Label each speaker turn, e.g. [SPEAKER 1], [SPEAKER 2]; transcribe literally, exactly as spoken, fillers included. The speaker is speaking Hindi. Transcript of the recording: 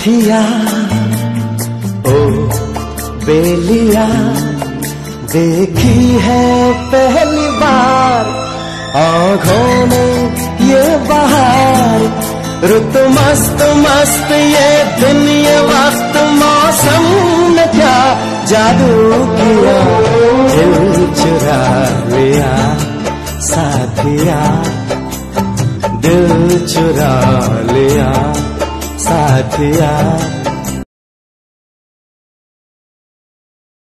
[SPEAKER 1] साथिया ओ बेलिया, देखी है पहली बार आँखों में ये बहार। रुत मस्त मस्त ये दिन ये वक्त, मौसम ने क्या जादू किया, दिल चुरा लिया साथिया, दिल चुरा लिया साथिया।